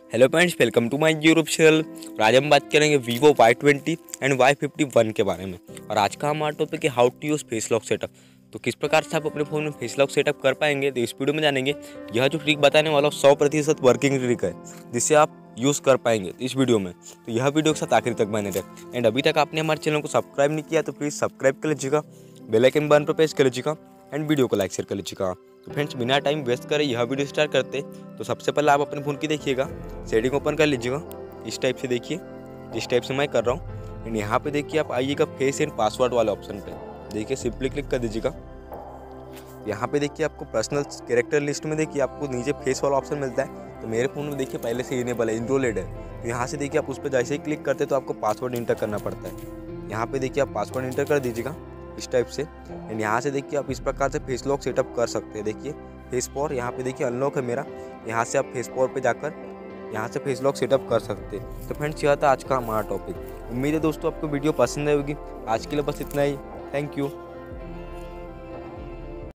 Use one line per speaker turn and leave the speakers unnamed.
Hello friends, welcome to my YouTube channel. और आज हम बात करेंगे वीवो Y20 एंड Y51 के बारे में। और आज का हमारा टॉपिक है how to use face lock setup. तो किस प्रकार से आप अपने फ़ोन में फेस लॉक सेटअप कर पाएंगे, तो इस वीडियो में जानेंगे। यह जो ट्रिक बताने वाला 100% वर्किंग ट्रिक है, जिससे आप यूज़ कर पाएंगे इस वीडियो में। तो यह वीडियो के साथ आखिर तक बने रहे। एंड अभी तक आपने हमारे चैनल को सब्सक्राइब नहीं किया तो प्लीज़ सब्सक्राइब कर लीजिएगा, बेल आइकन बटन पर प्रेस कर लीजिएगा एंड वीडियो को लाइक शेयर कर लीजिएगा। तो फ्रेंड्स, बिना टाइम वेस्ट करें यह वीडियो स्टार्ट करते। तो सबसे पहले आप अपने फ़ोन की देखिएगा, सेटिंग ओपन कर लीजिएगा। इस टाइप से देखिए, जिस टाइप से मैं कर रहा हूँ। एंड यहाँ पे देखिए आप आइएगा फेस एंड पासवर्ड वाले ऑप्शन पे, देखिए सिंपली क्लिक कर दीजिएगा। यहाँ पे देखिए आपको पर्सनल कैरेक्टर लिस्ट में देखिए आपको नीचे फेस वाला ऑप्शन मिलता है। तो मेरे फ़ोन में देखिए पहले से इनेबल है, इनरोलेड है। तो यहाँ से देखिए आप उस पर जैसे ही क्लिक करते तो आपको पासवर्ड इंटर करना पड़ता है। यहाँ पे देखिए आप पासवर्ड इंटर कर दीजिएगा इस टाइप से। एंड यहाँ से देखिए आप इस प्रकार से फेस लॉक सेटअप कर सकते हैं। देखिए फेस पॉर यहाँ पे देखिए अनलॉक है मेरा। यहाँ से आप फेस पॉर पे जाकर यहाँ से फेस लॉक सेटअप कर सकते हैं। तो फ्रेंड्स, यह था आज का हमारा टॉपिक। उम्मीद है दोस्तों आपको वीडियो पसंद आएगी। आज के लिए बस इतना ही। Thank you.